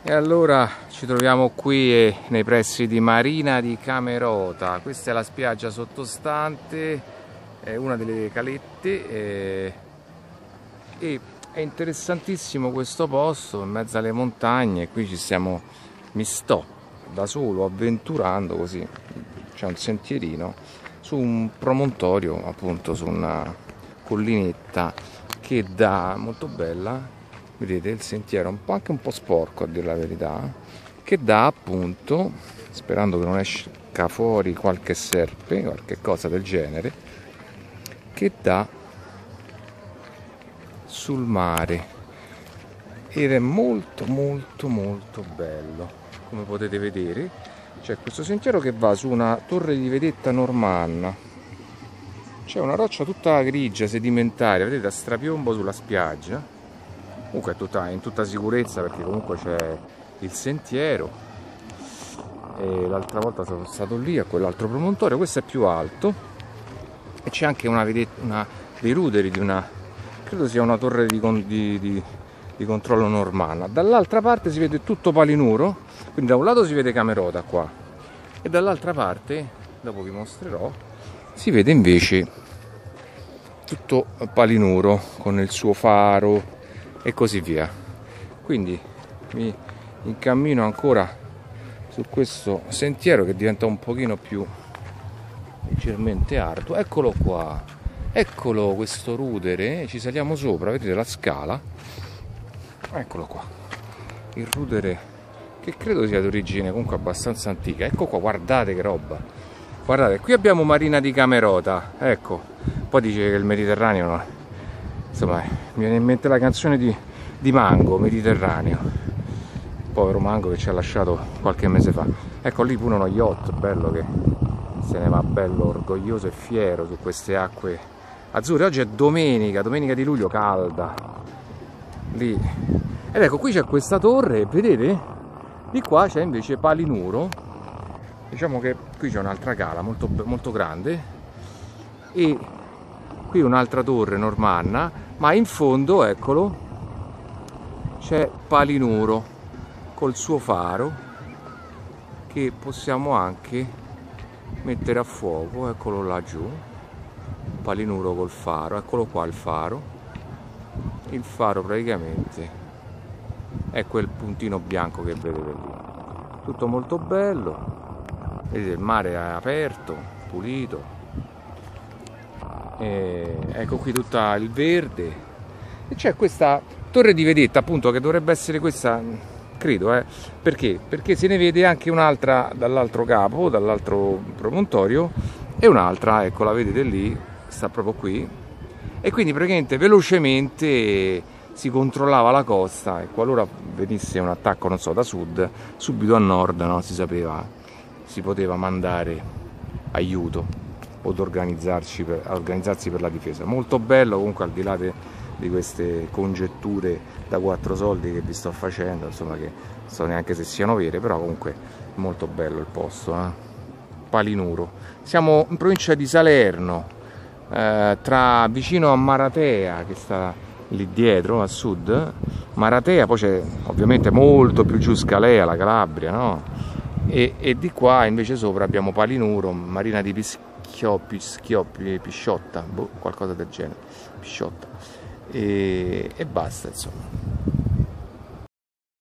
E allora ci troviamo qui nei pressi di Marina di Camerota. Questa è la spiaggia sottostante, è una delle calette e è interessantissimo questo posto in mezzo alle montagne. Qui mi sto da solo avventurando, così c'è un sentierino su un promontorio, appunto su una collinetta che dà, molto bella. Vedete il sentiero anche un po' sporco, a dire la verità, che dà appunto, sperando che non esca fuori qualche serpe, qualche cosa del genere, che dà sul mare ed è molto bello. Come potete vedere c'è questo sentiero che va su una torre di vedetta normanna, c'è una roccia tutta grigia, sedimentaria, vedete, a strapiombo sulla spiaggia. Comunque è in tutta sicurezza, perché comunque c'è il sentiero. E l'altra volta sono stato lì a quell'altro promontorio, questo è più alto e c'è anche dei ruderi di una, credo sia una torre di controllo normanna. Dall'altra parte si vede tutto Palinuro, quindi da un lato si vede Camerota qua e dall'altra parte, dopo vi mostrerò, si vede invece tutto Palinuro con il suo faro e così via. Quindi mi incammino ancora su questo sentiero che diventa un pochino più leggermente arduo. Eccolo qua, eccolo questo rudere, ci saliamo sopra, vedete la scala, eccolo qua, il rudere che credo sia d'origine comunque abbastanza antica. Ecco qua, guardate che roba, guardate, qui abbiamo Marina di Camerota, ecco. Poi dice che il Mediterraneo, insomma, mi viene in mente la canzone di Mango, Mediterraneo, povero Mango che ci ha lasciato qualche mese fa. Ecco lì pure uno yacht bello che se ne va bello orgoglioso e fiero su queste acque azzurre. Oggi è domenica di luglio, calda lì. Ed ecco, qui c'è questa torre, vedete? Di qua c'è invece Palinuro. Diciamo che qui c'è un'altra cala molto grande e qui un'altra torre normanna, ma in fondo, eccolo, c'è Palinuro col suo faro che possiamo anche mettere a fuoco. Eccolo laggiù, Palinuro col faro, eccolo qua il faro. Il faro praticamente è quel puntino bianco che vedete lì. Tutto molto bello, vedete il mare è aperto, pulito. Ecco qui tutto il verde e c'è questa torre di vedetta, appunto, che dovrebbe essere questa, credo, perché se ne vede anche un'altra dall'altro capo, dall'altro promontorio, e un'altra, ecco, la vedete lì, sta proprio qui, e quindi praticamente velocemente si controllava la costa e qualora venisse un attacco, non so, da sud, subito a nord, no, si sapeva, si poteva mandare aiuto o organizzarsi per la difesa. Molto bello comunque, al di là di queste congetture da quattro soldi che vi sto facendo, insomma, che non so neanche se siano vere, però comunque molto bello il posto, Palinuro. Siamo in provincia di Salerno, vicino a Maratea, che sta lì dietro a sud. Maratea, poi c'è ovviamente molto più giù Scalea, la Calabria, no? E di qua invece sopra abbiamo Palinuro, Marina di Pisciotta, qualcosa del genere, Pisciotta, e basta, insomma.